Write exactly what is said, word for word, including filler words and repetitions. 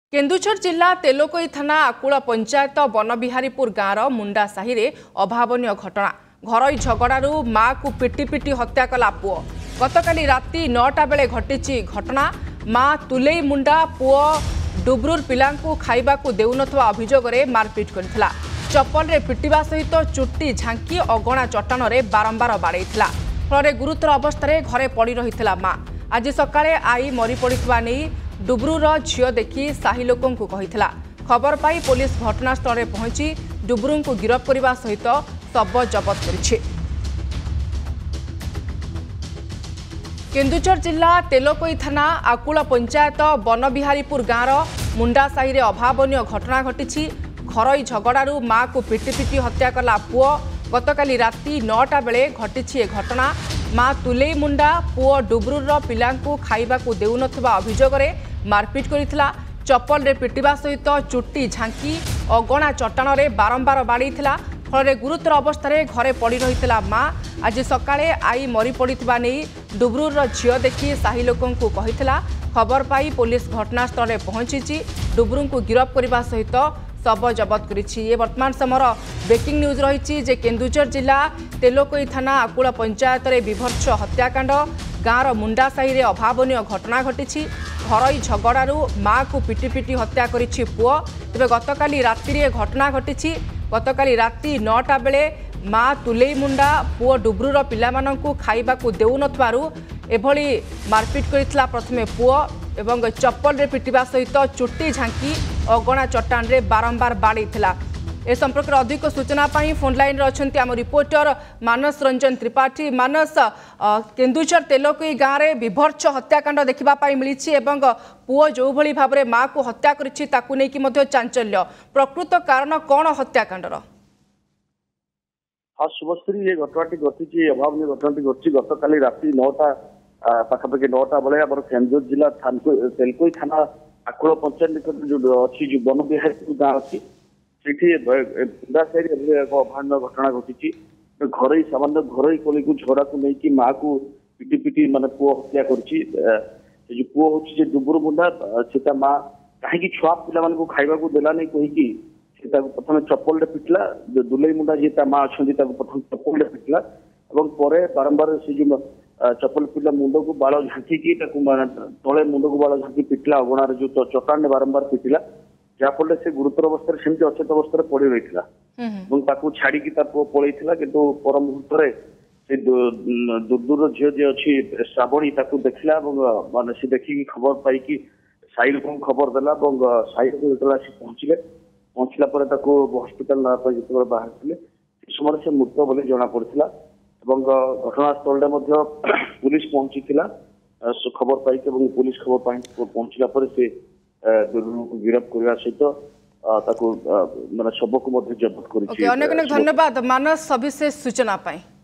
केन्दुझर जिला तेलोकोई थाना आकुला पंचायत बनबिहारीपुर गाँव मुंडा साहि रे अभावन घटना घर झगड़ू माँ को पिटी पिटी हत्या कला पुओ गतकाली राति नौटा बेले घटी घटना माँ तुलेई मुंडा पुओ डुब्रुर पिला खाइबा देउनथवा अभियोग मारपिट करथिला चप्पल रे पिटिबा सहित चुट्टी झांकी अगणा चट्टान रे बारंबार बाड़ेइथिला फल गुरुतर अवस्था घरे पड़ी रही माँ आज सकाळे आई मरी पड़िथवा नहीं डुब्रुर झील देखि साही लोकों को कहिथिला खबर पाई पुलिस घटनास्थल में पहुंची डुब्रू को गिरफ करने सहित शव जबत करिछि। केन्दुझर जिला तेलोकोई थाना आकुला पंचायत बनबिहारीपुर गाँव मुंडा साहि रे अभावन घटना घटी घर झगड़ू माँ को पिटी पिटी हत्या कला पुओ गतकाली राति नौटा बेले घटी घटना माँ तुलेई मुंडा पुओ डुब्रुर पिला खाइबा देउनथवा अभियोग मारपिट करथिला चप्पल रे पिटिबा सहित चुट्टी झांकी अगणा चट्टान रे बारंबार बाड़ीथिला फल गुरुतर अवस्था घरे पड़ी रही माँ आज सकाळे आई मरी पड़िथवा नहीं डुब्रुर झील देखि साही लोकों को कहिथिला खबर पाई पुलिस घटनास्थल में पहुंची डुब्रू को गिरफ करने सहित शव जबत करिछि। ये वर्तमान समय ब्रेकिंग न्यूज रही जे केन्दुझर जिला तेलोकोई थाना आकुला पंचायत रे विभत्स हत्याकांड गाँव मुंडा साहि रे अभावन घटना घटी घर झगड़ू माँ को पिटी पिटी हत्या करिछि पुओ तेज गतकाली राति घटना घटी गतकाली राति नौटा बेले माँ तुलेई मुंडा पुओ डुब्रुर पिला खाइबा देउनथवारु एभली मारपिट करथिला प्रथमे पुओ एवं चप्पल रे पिटिबा सहित चुट्टी झांकी अगणा चट्टान रे बारंबार बाड़ीथिला। ए संपर्क में अधिक सूचना पाई फोन लाइन अच्छा आम रिपोर्टर मानस रंजन त्रिपाठी। मानस केन्दुझर तेलोकोई गाँव में विभत्स हत्याकांड देखा मिली एवं पुओ जो भली भाव में माँ को हत्या करिछि ताकु नेकी मध्य चांचल्य प्रकृत कारण कौन हत्याकांडर? हाँ शुभश्री ये घटनाटी घटी अभाव घटनाटी घटी गत काली राति नौटा पाखापाखि नौटा बेले आम केन्दुझर जिला तेलोकोई थाना आकुल पंचायत निकट जो अच्छी जो बनबिहारीपुर गाँव अच्छी अभावन घटना घटी घर सामान्य घर कली को झगड़ा को लेकिन माँ को पिटी पिटी माने पुओ हत्या करछि जो पुओ हूँ डुब्रुर मुंडा से माँ कहीं छुआ पिला खाइबा देला नहीं कहीकि प्रथम चप्पल पिटला दुलेई मुंडा जी माँ अच्छा प्रथम चप्पल पिटला और बारंबार से जो चप्पल पिटला मुंड को बाल झांकी तले मुंड को बाल झांकी पिटला अगणार जो चट्टान बारंबार पिटला जहाँफल से गुरुतर अवस्था सेमती अचेत अवस्था पड़ी रही छाड़ी पलई किंतु पर मुहूर्त से दूर झील जी अच्छी श्रावणी देखला मान सी देखिकी खबर पाई साई लोक खबर देला साई लोक जो पहुंचले पहुंचला हस्पिटाल जो बाहर थे समय से मृत बोली जना पड़ा घटनास्थल पुलिस पहुंची खबर पाई पुलिस खबर पाई पहुंचला से गिरफ करने सहित माने शव को जबत कर। धन्यवाद मानस सविशेष सूचना पाई।